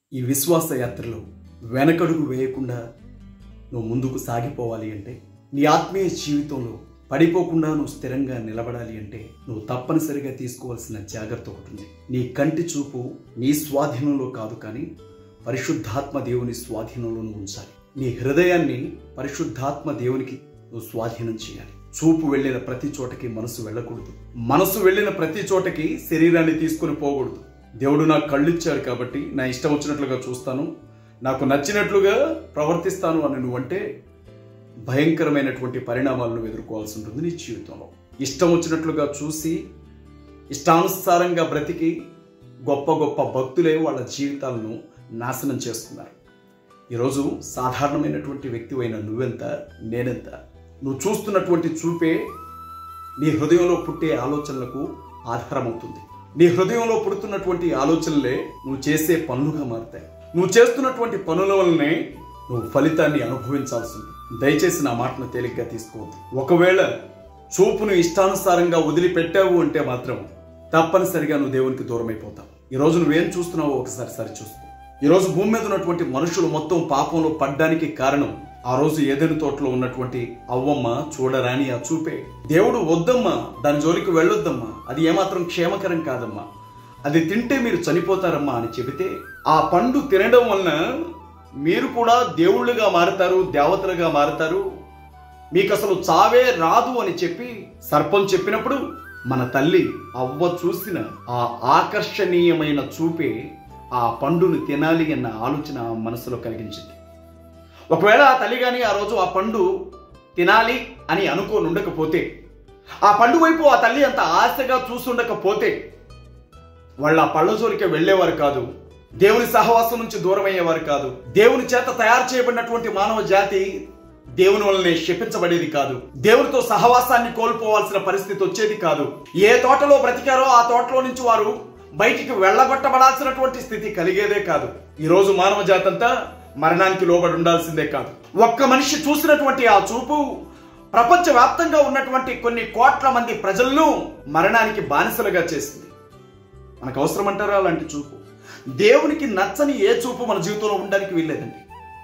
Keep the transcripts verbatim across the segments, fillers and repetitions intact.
ఈ విశ్వాస యాత్రలో వెనకడుగు వేయకుండా నువ్వు ముందుకు సాగిపోవాలి అంటే, నీ ఆత్మీయ జీవితంలో పడిపోకుండా నువ్వు స్థిరంగా నిలబడాలి అంటే నువ్వు తప్పనిసరిగా తీసుకోవాల్సిన జాగ్రత్త ఒకటి ఉంది. నీ కంటి చూపు నీ స్వాధీనంలో కాదు, కానీ పరిశుద్ధాత్మ దేవుని స్వాధీనంలో నువ్వు ఉంచాలి. నీ హృదయాన్ని పరిశుద్ధాత్మ దేవునికి నువ్వు స్వాధీనం చేయాలి. చూపు వెళ్ళిన ప్రతి చోటకి మనసు వెళ్ళకూడదు. మనసు వెళ్ళిన ప్రతి చోటకి శరీరాన్ని తీసుకుని పోకూడదు. దేవుడు నాకు కళ్ళు ఇచ్చాడు కాబట్టి నా ఇష్టం వచ్చినట్లుగా చూస్తాను, నాకు నచ్చినట్లుగా ప్రవర్తిస్తాను అని నువ్వంటే భయంకరమైనటువంటి పరిణామాలను ఎదుర్కోవాల్సి ఉంటుంది నీ జీవితంలో. ఇష్టం వచ్చినట్లుగా చూసి ఇష్టానుసారంగా బ్రతికి గొప్ప గొప్ప భక్తులే వాళ్ళ జీవితాలను నాశనం చేసుకున్నారు. ఈరోజు సాధారణమైనటువంటి వ్యక్తి అయిన నువ్వెంత, నేనెంత? నువ్వు చూస్తున్నటువంటి చూపే నీ హృదయంలో పుట్టే ఆలోచనలకు ఆధారమవుతుంది. నీ హృదయంలో పుడుతున్నటువంటి ఆలోచనలే నువ్వు చేసే పనులుగా మారుతాయి. నువ్వు చేస్తున్నటువంటి పనుల వల్లనే నువ్వు ఫలితాన్ని అనుభవించాల్సి ఉంది. దయచేసి నా మాటను తేలిగ్గా తీసుకోవద్దు. ఒకవేళ చూపును ఇష్టానుసారంగా వదిలిపెట్టావు అంటే మాత్రం తప్పనిసరిగా నువ్వు దేవునికి దూరం అయిపోతావు. ఈరోజు నువ్వేం చూస్తున్నావో ఒకసారి సరి చూసుకో. ఈరోజు భూమి మీద ఉన్నటువంటి మనుషులు మొత్తం పాపంలో పడ్డానికి కారణం ఆ రోజు ఏదెను తోటలో ఉన్నటువంటి అవ్వమ్మ చూడరాని ఆ చూపే. దేవుడు వద్దమ్మా, దాని జోలికి వెళ్ళొద్దమ్మా, అది ఏమాత్రం క్షేమకరం కాదమ్మా, అది తింటే మీరు చనిపోతారమ్మా అని చెబితే ఆ పండు తినడం వలన మీరు కూడా దేవుళ్ళుగా మారుతారు, దేవతలుగా మారుతారు, మీకు అసలు చావే రాదు అని చెప్పి సర్పం చెప్పినప్పుడు మన తల్లి అవ్వ చూసిన ఆ ఆకర్షణీయమైన చూపే ఆ పండును తినాలి అన్న ఆలోచన మనసులో కలిగించింది. ఒకవేళ ఆ తల్లి కానీ ఆ రోజు ఆ పండు తినాలి అని అనుకోని ఉండకపోతే, ఆ పండు వైపు ఆ తల్లి అంత ఆశగా చూసుండకపోతే వాళ్ళ ఆ పళ్ళ జోలికి వెళ్ళేవారు కాదు, దేవుని సహవాసం నుంచి దూరం అయ్యేవారు కాదు, దేవుని చేత తయారు చేయబడినటువంటి మానవ జాతి దేవుని వల్లనే శపించబడేది కాదు, దేవునితో సహవాసాన్ని కోల్పోవాల్సిన పరిస్థితి వచ్చేది కాదు. ఏ తోటలో బ్రతికారో ఆ తోటలో నుంచి వారు బయటికి వెళ్ళగొట్టబడాల్సినటువంటి స్థితి కలిగేదే కాదు. ఈరోజు మానవ జాతి అంతా మరణానికి లోబడి ఉండాల్సిందే కాదు. ఒక్క మనిషి చూసినటువంటి ఆ చూపు ప్రపంచ వ్యాప్తంగా ఉన్నటువంటి కొన్ని కోట్ల మంది ప్రజలను మరణానికి బానిసలుగా చేసింది. మనకు అవసరం అంటారా అలాంటి చూపు? దేవునికి నచ్చని ఏ చూపు మన జీవితంలో ఉండడానికి వీల్లేదండి.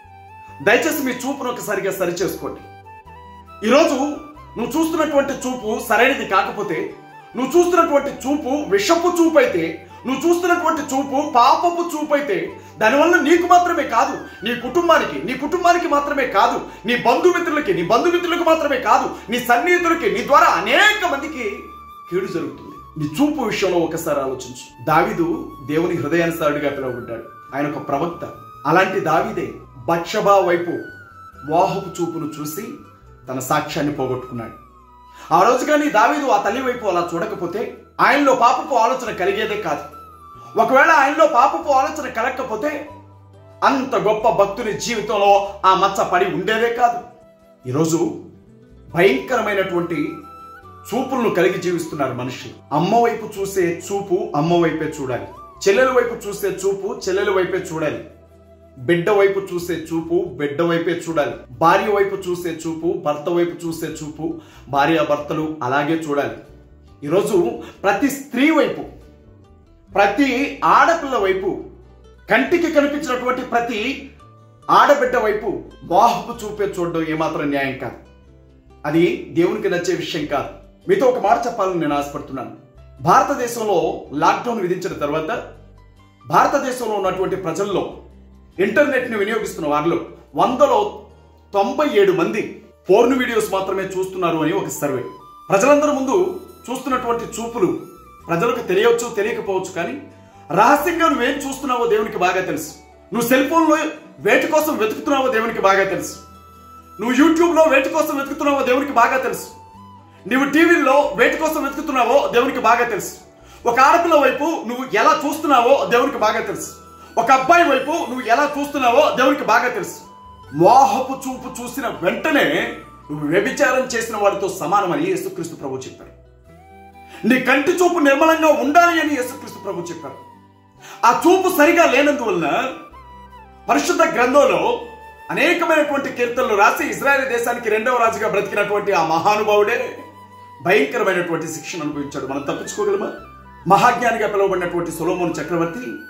దయచేసి మీ చూపును ఒకసారిగా సరి చేసుకోండి. ఈరోజు నువ్వు చూస్తున్నటువంటి చూపు సరైనది కాకపోతే, నువ్వు చూస్తున్నటువంటి చూపు విషపు చూపు అయితే, నువ్వు చూస్తున్నటువంటి చూపు పాపపు చూపు అయితే, దానివల్ల నీకు మాత్రమే కాదు, నీ కుటుంబానికి నీ కుటుంబానికి మాత్రమే కాదు, నీ బంధుమిత్రులకి నీ బంధుమిత్రులకు మాత్రమే కాదు, నీ సన్నిహితులకి నీ ద్వారా అనేక మందికి కీడు జరుగుతుంది. నీ చూపు విషయంలో ఒకసారి ఆలోచించు. దావీదు దేవుని హృదయానుసారుడిగా పిలువబడ్డాడు. ఆయన ఒక ప్రవక్త. అలాంటి దావీదే బత్షెబా వైపు మోహపు చూపును చూసి తన సాక్ష్యాన్ని పోగొట్టుకున్నాడు. ఆ రోజు కానీ దావీదు ఆ తల్లి వైపు అలా చూడకపోతే ఆయనలో పాపపు ఆలోచన కలిగేదే కాదు. ఒకవేళ ఆయనలో పాపపు ఆలోచన కలగకపోతే అంత గొప్ప భక్తుని జీవితంలో ఆ మచ్చ పడి ఉండేదే కాదు. ఈరోజు భయంకరమైనటువంటి చూపులను కలిగి జీవిస్తున్నారు మనుషులు. అమ్మ వైపు చూసే చూపు అమ్మ వైపే చూడాలి, చెల్లెల వైపు చూసే చూపు చెల్లెల వైపే చూడాలి, బిడ్డ వైపు చూసే చూపు బిడ్డ వైపే చూడాలి, భార్య వైపు చూసే చూపు భర్త వైపు చూసే చూపు భార్య భర్తలు అలాగే చూడాలి. ఈరోజు ప్రతి స్త్రీ వైపు, ప్రతి ఆడపిల్ల వైపు, కంటికి కనిపించినటువంటి ప్రతి ఆడబిడ్డ వైపు మోహపు చూపే చూడడం ఏమాత్రం న్యాయం కాదు. అది దేవునికి నచ్చే విషయం కాదు. మీతో ఒక మాట చెప్పాలని నేను ఆశపడుతున్నాను. భారతదేశంలో లాక్డౌన్ విధించిన తర్వాత భారతదేశంలో ఉన్నటువంటి ప్రజల్లో ఇంటర్నెట్ని వినియోగిస్తున్న వారిలో వందలో తొంభై ఏడు మంది పోర్న్ వీడియోస్ మాత్రమే చూస్తున్నారు అని ఒక సర్వే. ప్రజలందరి ముందు చూస్తున్నటువంటి చూపులు ప్రజలకు తెలియవచ్చు, తెలియకపోవచ్చు, కానీ రహస్యంగా నువ్వేం చూస్తున్నావో దేవునికి బాగా తెలుసు. నువ్వు సెల్ ఫోన్లో వేటి కోసం వెతుకుతున్నావో దేవునికి బాగా తెలుసు. నువ్వు యూట్యూబ్లో వేటి కోసం వెతుకుతున్నావో దేవునికి బాగా తెలుసు. నువ్వు టీవీలో వేటి కోసం వెతుకుతున్నావో దేవునికి బాగా తెలుసు. ఒక ఆడపిల్ల వైపు నువ్వు ఎలా చూస్తున్నావో దేవునికి బాగా తెలుసు. ఒక అబ్బాయి వైపు నువ్వు ఎలా చూస్తున్నావో దేవునికి బాగా తెలుసు. మోహపు చూపు చూసిన వెంటనే నువ్వు వ్యభిచారం చేసిన వాడితో సమానమని యేసుక్రీస్తు ప్రభు చెప్పారు. నీ కంటి చూపు నిర్మలంగా ఉండాలి అని యేసుక్రీస్తు ప్రభు చెప్పారు. ఆ చూపు సరిగా లేనందువలన పరిశుద్ధ గ్రంథంలో అనేకమైనటువంటి కీర్తనలు రాసి ఇశ్రాయేలు దేశానికి రెండవ రాజుగా బ్రతికినటువంటి ఆ మహానుభావుడే భయంకరమైనటువంటి శిక్షను అనుభవించాడు. మనం తప్పించుకోగలమా? మహాజ్ఞానిగా పిలువబడినటువంటి సొలొమోను చక్రవర్తి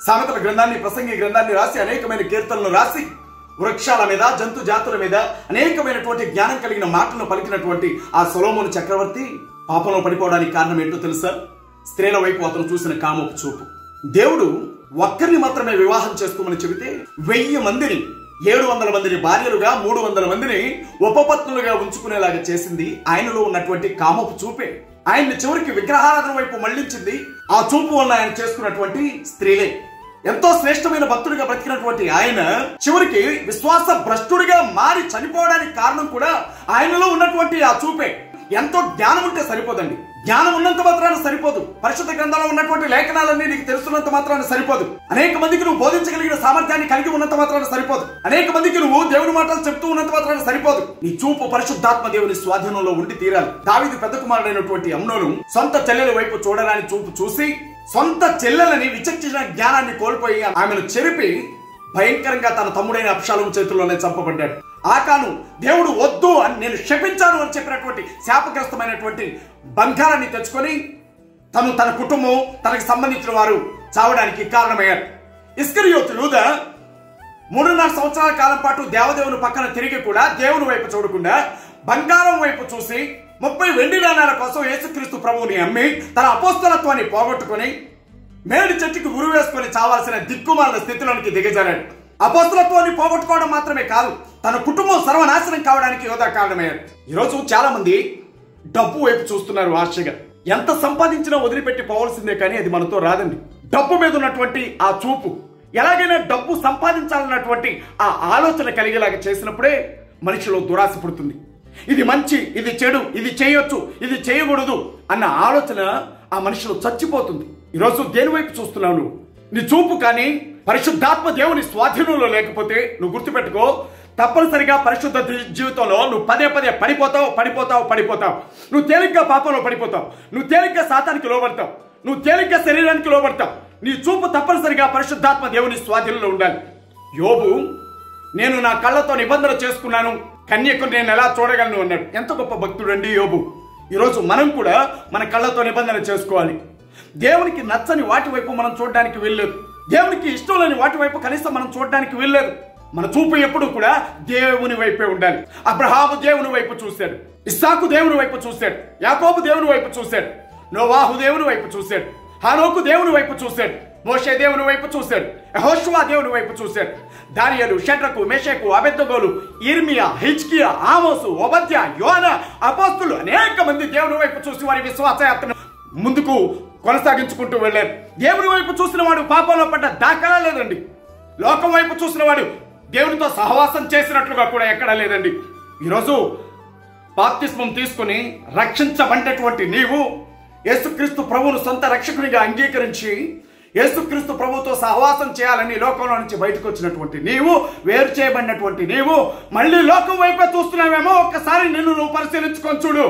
సామెతల గ్రంథాన్ని, ప్రసంగి గ్రంథాన్ని రాసి అనేకమైన కీర్తనలు రాసి వృక్షాల మీద, జంతు జాతుల మీద అనేకమైనటువంటి జ్ఞానం కలిగిన మాటలను పలికినటువంటి ఆ సొలొమోను చక్రవర్తి పాపంలో పడిపోవడానికి కారణం ఏంటో తెలుసా? స్త్రీల వైపు అతను చూసిన కామపు చూపు. దేవుడు ఒక్కరిని మాత్రమే వివాహం చేసుకోమని చెబితే వెయ్యి మందిని, ఏడు వందల మందిని భార్యలుగా, మూడు వందల మందిని ఉపపత్నులుగా ఉంచుకునేలాగా చేసింది ఆయనలో ఉన్నటువంటి కామపు చూపే. ఆయన్ని చివరికి విగ్రహారాధన వైపు మళ్లించింది ఆ చూపు వల్ల ఆయన చేసుకున్నటువంటి స్త్రీలే. ఎంతో శ్రేష్టమైన భక్తుడిగా బ్రతికినటువంటి ఆయన చివరికి విశ్వాస భ్రష్టుడిగా మారి చనిపోవడానికి కారణం కూడా ఆయనలో ఉన్నటువంటి ఆ చూపే. ఎంతో జ్ఞానం ఉంటే సరిపోదండి. జ్ఞానం ఉన్నంత మాత్రాన సరిపోదు. పరిశుద్ధ గ్రంథంలో ఉన్నటువంటి లేఖనాలన్నీ నీకు తెలుసున్నంత మాత్రాన సరిపోదు. అనేక మందికి నువ్వు బోధించగలిగిన సామర్థ్యాన్ని కలిగి ఉన్నంత మాత్రాన సరిపోదు. అనేక మందికి నువ్వు దేవుని మాటలు చెప్తూ ఉన్నంత మాత్రాన సరిపోదు. నీ చూపు పరిశుద్ధాత్మ దేవుని స్వాధీనంలో ఉండి తీరాలి. దావీదు పెద్ద కుమారుడైనటువంటి అమ్నోను సొంత చెల్లెల వైపు చూడరాని చూపు చూసి సొంత చెల్లెలని విచక్షణ జ్ఞానాన్ని కోల్పోయి ఆమెను చెరిపి భయంకరంగా తన తమ్ముడైన అబ్షాలోము చేతుల్లోనే చంపబడ్డాడు. ఆకాను దేవుడు వద్దు అని నేను శపించాను అని చెప్పినటువంటి శాపగ్రస్తమైనటువంటి బంగారాన్ని తెచ్చుకొని తను, తన కుటుంబం, తనకు సంబంధించిన వారు చావడానికి కారణమయ్యారు. ఇస్కరియోతు యూదా మూడున్నర సంవత్సరాల కాలం పాటు దేవదేవుని పక్కన తిరిగి కూడా దేవుని వైపు చూడకుండా బంగారం వైపు చూసి ముప్పై వెండి నాణాల కోసం యేసుక్రీస్తు ప్రభువుని అమ్మి తన అపోస్తలత్వాన్ని పోగొట్టుకుని మేడి చెట్టుకి ఉరి వేసుకొని చావాల్సిన దిక్కుమాలిన స్థితిలోనికి దిగజారాడు. అపోస్తలత్వాన్ని పోగొట్టుకోవడం మాత్రమే కాదు, తన కుటుంబం సర్వనాశనం కావడానికి యోధా కారణమయ్యాడు. ఈరోజు చాలా మంది డబ్బు వైపు చూస్తున్నారు ఆశగా. ఎంత సంపాదించినా వదిలిపెట్టి పోవాల్సిందే, కానీ అది మనతో రాదండి. డబ్బు మీద ఉన్నటువంటి ఆ చూపు, ఎలాగైనా డబ్బు సంపాదించాలన్నటువంటి ఆ ఆలోచన కలిగేలాగా చేసినప్పుడే మనిషిలో దురాశ పుడుతుంది. ఇది మంచి, ఇది చెడు, ఇది చేయొచ్చు, ఇది చేయకూడదు అన్న ఆలోచన ఆ మనిషిలో చచ్చిపోతుంది. ఈరోజు దేని వైపు చూస్తున్నావు నువ్వు? నీ చూపు కానీ పరిశుద్ధాత్మ దేవుని స్వాధీనంలో లేకపోతే నువ్వు గుర్తుపెట్టుకో, తప్పనిసరిగా పరిశుద్ధ జీవితంలో నువ్వు పదే పదే పడిపోతావు పడిపోతావు పడిపోతావు నువ్వు తేలిగ్గా పాపంలో పడిపోతావు. నువ్వు తేలిగ్గా సాతానికి లోబడతావు. నువ్వు తేలిగ్గా శరీరానికి లోబడతావు. నీ చూపు తప్పనిసరిగా పరిశుద్ధాత్మ దేవుని స్వాధీనంలో ఉండాలి. యోబు, నేను నా కళ్ళతో నిబంధన చేసుకున్నాను, కన్యకుని నేను ఎలా చూడగలను అన్నాడు. ఎంత గొప్ప భక్తుడు అండి యోబు. ఈరోజు మనం కూడా మన కళ్ళతో నిబంధన చేసుకోవాలి. దేవునికి నచ్చని వాటి వైపు మనం చూడడానికి వెళ్ళలేదు. దేవునికి ఇష్టం లేని వాటి వైపు కనీసం మనం చూడడానికి వెళ్ళలేదు. మన చూపు ఎప్పుడు కూడా దేవుని వైపే ఉండాలి. అబ్రహాము దేవుని వైపు చూశాడు, ఇస్సాకు దేవుని వైపు చూశాడు, యాకోబు దేవుని వైపు చూశాడు, నోవాహు దేవుని వైపు చూశాడు, హానోకు దేవుని వైపు చూశాడు, మోషే దేవుని వైపు చూశాడు, యెహోషువ దేవుని వైపు చూశాడు. దానియేలు, షడ్రకు, మేషకు, అబెద్నెగోలు, ఇర్మియా, హిజ్కియా, ఆమోసు, ఓబద్యా, యోనా, అపోస్తులు అనేక మంది దేవుని వైపు చూసి వారి విశ్వాసయాత్రను ముందుకు కొనసాగించుకుంటూ వెళ్ళారు. దేవుని వైపు చూసిన వాడు పాపంలో పడ్డ దాఖలా లేదండి. లోకం వైపు చూసిన వాడు దేవునితో సహవాసం చేసినట్లుగా కూడా ఎక్కడా లేదండి. ఈరోజు బాప్తిస్మం తీసుకుని రక్షించబడినటువంటి నీవు యేసుక్రీస్తు ప్రభువును సొంత రక్షకునిగా అంగీకరించి యేసుక్రీస్తు ప్రభువుతో సహవాసం చేయాలని లోకంలో నుంచి బయటకు వచ్చినటువంటి నీవు, వేరు చేయబడినటువంటి నీవు మళ్ళీ లోకం వైపే చూస్తున్నావేమో. ఒక్కసారి నిన్ను నువ్వు పరిశీలించుకొని చూడు.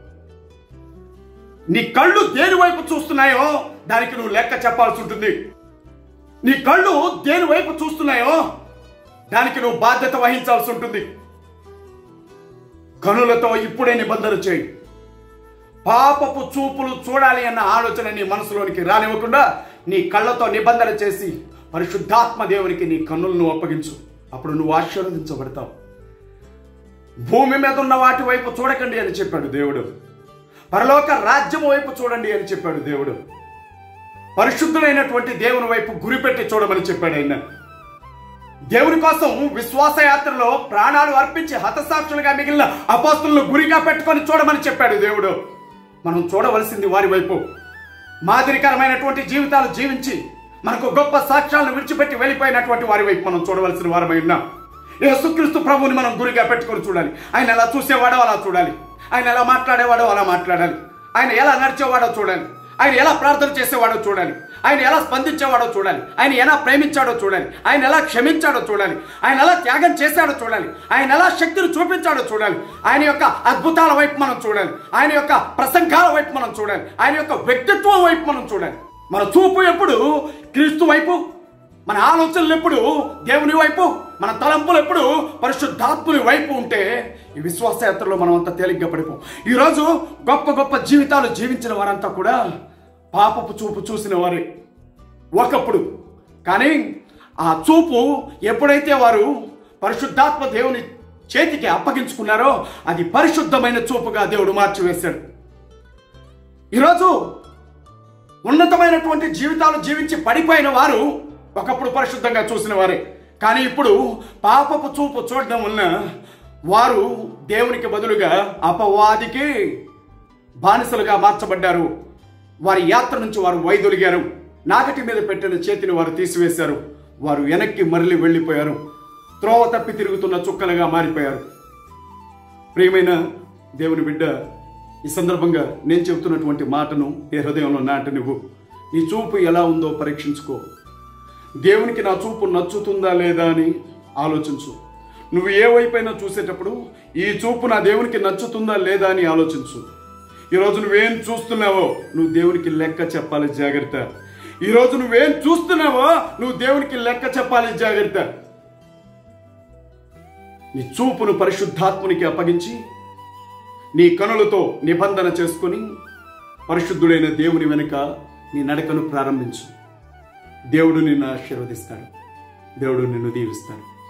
నీ కళ్ళు దేని వైపు చూస్తున్నాయో దానికి నువ్వు లెక్క చెప్పాల్సి ఉంటుంది. నీ కళ్ళు దేని వైపు చూస్తున్నాయో దానికి నువ్వు బాధ్యత వహించాల్సి ఉంటుంది. కనులతో ఇప్పుడే నిబంధన చేయి. పాపపు చూపులు చూడాలి అన్న ఆలోచన నీ మనసులోనికి రానివ్వకుండా నీ కళ్ళతో నిబంధన చేసి పరిశుద్ధాత్మ దేవునికి నీ కన్నులను అప్పగించు. అప్పుడు నువ్వు ఆశీర్వదించబడతావు. భూమి మీద ఉన్న వాటి వైపు చూడకండి అని చెప్పాడు దేవుడు. పరలోక రాజ్యం వైపు చూడండి అని చెప్పాడు దేవుడు. పరిశుద్ధులైనటువంటి దేవుని వైపు గురిపెట్టి చూడమని చెప్పాడు ఆయన. దేవుని కోసం విశ్వాస యాత్రలో ప్రాణాలు అర్పించి హతసాక్షులుగా మిగిలిన అపోస్తులను గురిగా పెట్టుకొని చూడమని చెప్పాడు దేవుడు. మనం చూడవలసింది వారి వైపు. మాదిరికరమైనటువంటి జీవితాలు జీవించి మనకు గొప్ప సాక్ష్యాలను విడిచిపెట్టి వెళ్ళిపోయినటువంటి వారి వైపు మనం చూడవలసిన వారమై ఉన్నాం. యేసుక్రీస్తు ప్రభువుని మనం గురిగా పెట్టుకొని చూడాలి. ఆయన ఎలా చూసేవాడో అలా చూడాలి. ఆయన ఎలా మాట్లాడేవాడో అలా మాట్లాడాలి. ఆయన ఎలా నడిచేవాడో చూడాలి. ఆయన ఎలా ప్రార్థన చేసేవాడో చూడాలి. ఆయన ఎలా స్పందించేవాడో చూడాలి. ఆయన ఎలా ప్రేమించాడో చూడాలి. ఆయన ఎలా క్షమించాడో చూడాలి. ఆయన ఎలా త్యాగం చేశాడో చూడాలి. ఆయన ఎలా శక్తిని చూపించాడో చూడాలి. ఆయన యొక్క అద్భుతాల వైపు మనం చూడాలి. ఆయన యొక్క ప్రసంగాల వైపు మనం చూడాలి. ఆయన యొక్క వ్యక్తిత్వం వైపు మనం చూడాలి. మన చూపు ఎప్పుడు క్రీస్తు వైపు, మన ఆలోచనలు ఎప్పుడు దేవుని వైపు, మన తలంపులు ఎప్పుడు పరిశుద్ధాత్ముని వైపు ఉంటే ఈ విశ్వాసయాత్రలో మనం అంతా తేలిగ్గా పడిపోం. ఈరోజు గొప్ప గొప్ప జీవితాలు జీవించిన వారంతా కూడా పాపపు చూపు చూసిన వారే. ఒకప్పుడు కానీ ఆ చూపు ఎప్పుడైతే వారు పరిశుద్ధాత్మ దేవుని చేతికి అప్పగించుకున్నారో అది పరిశుద్ధమైన చూపుగా దేవుడు మార్చివేశాడు. ఈరోజు ఉన్నతమైనటువంటి జీవితాలు జీవించి పడిపోయిన వారు ఒకప్పుడు పరిశుద్ధంగా చూసిన వారే, కానీ ఇప్పుడు పాపపు చూపు చూడడం వలన వారు దేవునికి బదులుగా అపవాదికి బానిసలుగా మార్చబడ్డారు. వారి యాత్ర నుంచి వారు వైదొలిగారు. నాగటి మీద పెట్టిన చేతిని వారు తీసివేశారు. వారు వెనక్కి మరలి వెళ్ళిపోయారు. త్రోవ తప్పి తిరుగుతున్న చుక్కలుగా మారిపోయారు. ప్రియమైన దేవుని బిడ్డ, ఈ సందర్భంగా నేను చెబుతున్నటువంటి మాటను నీ హృదయంలో నాట నువ్వు నీ చూపు ఎలా ఉందో పరీక్షించుకో. దేవునికి నా చూపు నచ్చుతుందా లేదా అని ఆలోచించు. నువ్వు ఏ వైపైనా చూసేటప్పుడు ఈ చూపు నా దేవునికి నచ్చుతుందా లేదా అని ఆలోచించు. ఈరోజు నువ్వేం చూస్తున్నావో నువ్వు దేవునికి లెక్క చెప్పాలి, జాగ్రత్త. ఈరోజు నువ్వేం చూస్తున్నావో నువ్వు దేవునికి లెక్క చెప్పాలి, జాగ్రత్త. నీ చూపును పరిశుద్ధాత్మునికి అప్పగించి నీ కనులతో నిబంధన చేసుకొని పరిశుద్ధుడైన దేవుని వెనుక నీ నడకను ప్రారంభించు. దేవుడు నిన్ను ఆశీర్వదిస్తాడు. దేవుడు నిన్ను దీవిస్తాడు.